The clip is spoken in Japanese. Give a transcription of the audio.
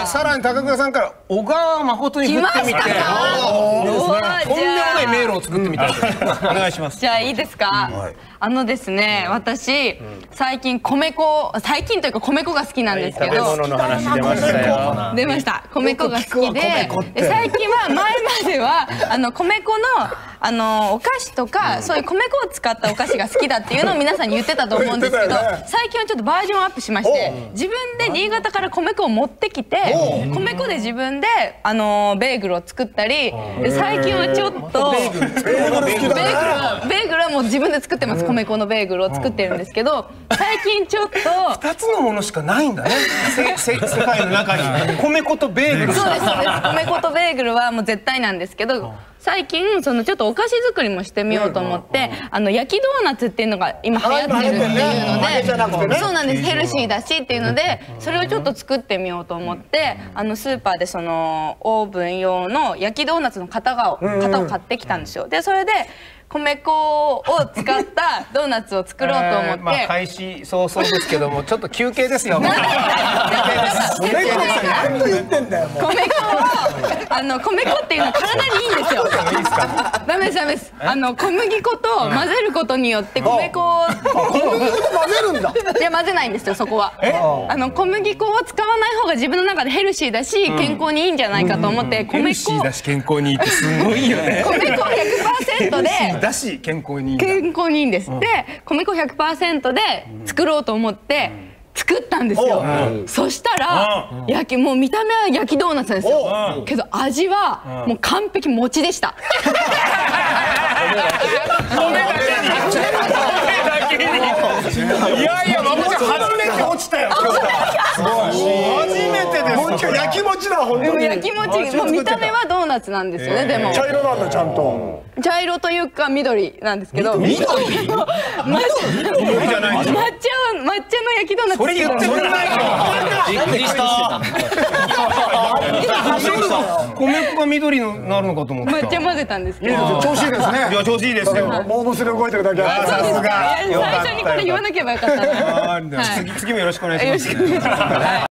さらに高倉さんから小川誠に振ってみて、とんでもない迷路を作ってみたい。お願いします。 じゃあいいですか。ですね、私最近米粉、最近というか米粉が好きなんですけど、 食べ物の話出ましたよ。 出ました。米粉が好きで、最近は前までは米粉のお菓子とかそういう米粉を使ったお菓子が好きだっていうのを皆さんに言ってたと思うんですけど、最近はちょっとバージョンアップしまして、自分で新潟から米粉を持ってきて、米粉で自分でベーグルを作ったり、最近はちょっとベーグルはもう自分で作ってます。米粉のベーグルを作ってるんですけど、最近ちょっと 2つのものしかないんだね。世界の中に米粉とベーグル。 そうですそうです。米粉とベーグルはもう絶対なんですけど、最近ちょっとお菓子作りもしてみようと思って、焼きドーナツっていうのが今流行ってるっていうので、そうなんです、ヘルシーだしっていうので、それをちょっと作ってみようと思って、スーパーでオーブン用の焼きドーナツの型を買ってきたんですよ。でそれで米粉を使ったドーナツを作ろうと思って、 開始早々ですけどもちょっと休憩ですよ。 米粉っていうのは体にいいんですよ。ダメですダメです。小麦粉と混ぜることによって米粉を小麦粉と混ぜるんだ。 いや混ぜないんですよ、そこは。小麦粉を使わない方が自分の中でヘルシーだし健康にいいんじゃないかと思って、 ヘルシーだし健康にいいってすごいよね。 米粉 100% でだし健康にいい。 健康にいいんです。で米粉 100% で作ろうと思って作ったんですよ。そしたらもう見た目は焼きドーナツですよ。けど味はもう完璧餅でした。 いやいや、私初めて落ちたよ。初めてです。 焼き餅だ、本当に。 焼き餅、もう見た目はドーナツなんですよね。でも茶色なんだ、ちゃんと。 茶色というか緑なんですけど、 緑じゃない。 抹茶の焼きドーナツ。 それ言ってくれないか。 びっくりした。 米粉が緑になるのかと思った。 抹茶混ぜたんですけど。 調子いいですね。 いや調子いいですよ。 モームスで動いてるだけ。 さすが。 最初にこれ言わなければよかったな。 次もよろしくお願いします。